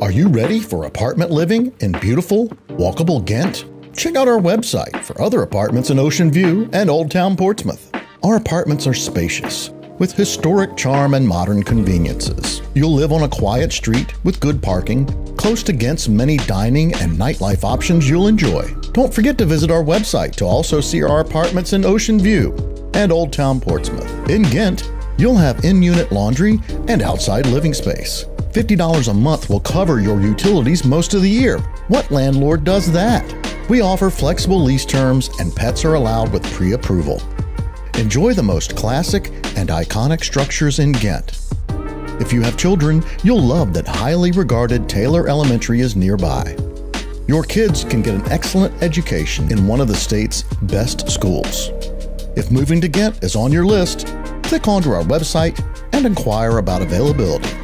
Are you ready for apartment living in beautiful, walkable Ghent? Check out our website for other apartments in Ocean View and Old Town Portsmouth. Our apartments are spacious, with historic charm and modern conveniences. You'll live on a quiet street with good parking, close to Ghent's many dining and nightlife options you'll enjoy. Don't forget to visit our website to also see our apartments in Ocean View and Old Town Portsmouth. In Ghent, you'll have in-unit laundry and outside living space. $50 a month will cover your utilities most of the year. What landlord does that? We offer flexible lease terms and pets are allowed with pre-approval. Enjoy the most classic and iconic structures in Ghent. If you have children, you'll love that highly regarded Taylor Elementary is nearby. Your kids can get an excellent education in one of the state's best schools. If moving to Ghent is on your list, click onto our website and inquire about availability.